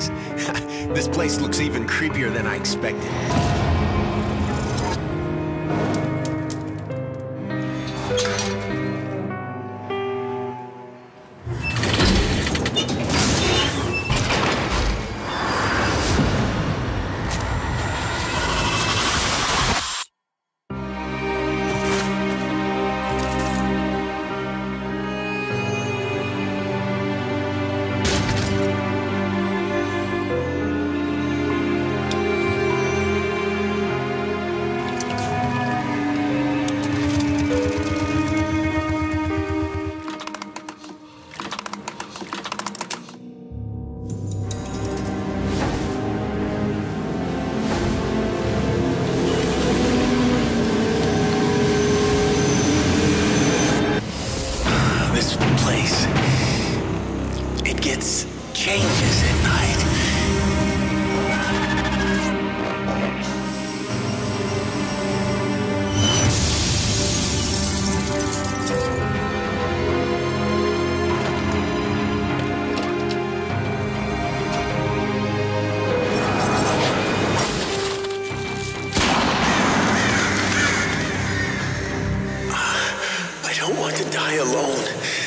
Jeez, this place looks even creepier than I expected. Changes at night. I don't want to die alone.